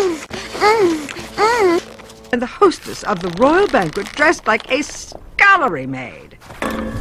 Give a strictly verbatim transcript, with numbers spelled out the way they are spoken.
And the hostess of the royal banquet dressed like a scullery maid.